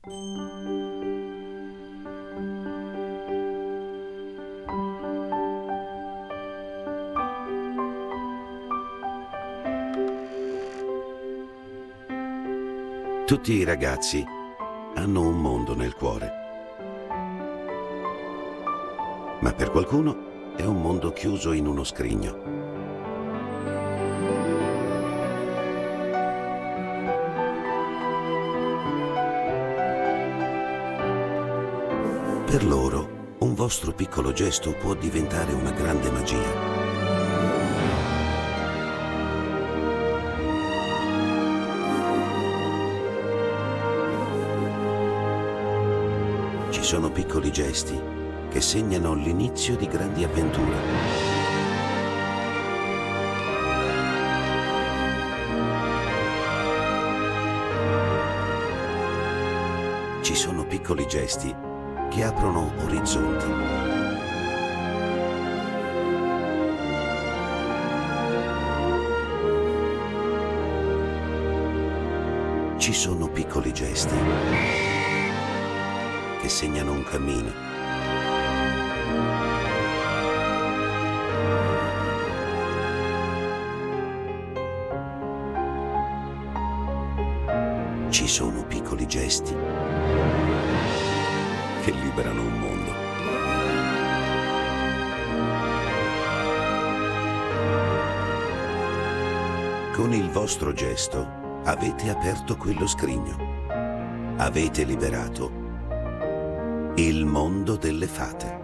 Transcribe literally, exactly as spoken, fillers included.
Tutti i ragazzi hanno un mondo nel cuore, ma per qualcuno è un mondo chiuso in uno scrigno. Per loro, un vostro piccolo gesto può diventare una grande magia. Ci sono piccoli gesti che segnano l'inizio di grandi avventure. Ci sono piccoli gesti che aprono orizzonti. Ci sono piccoli gesti che segnano un cammino. Ci sono piccoli gesti che liberano un mondo. Con il vostro gesto avete aperto quello scrigno. Avete liberato il mondo delle fate.